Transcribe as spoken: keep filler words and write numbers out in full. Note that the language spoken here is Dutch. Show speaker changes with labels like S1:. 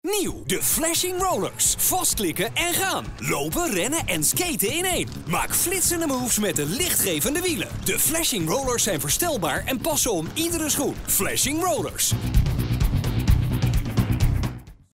S1: Nieuw, de Flashing Rollers. Vastklikken en gaan. Lopen, rennen en skaten in één. Maak flitsende moves met de lichtgevende wielen. De Flashing Rollers zijn verstelbaar en passen om iedere schoen. Flashing Rollers.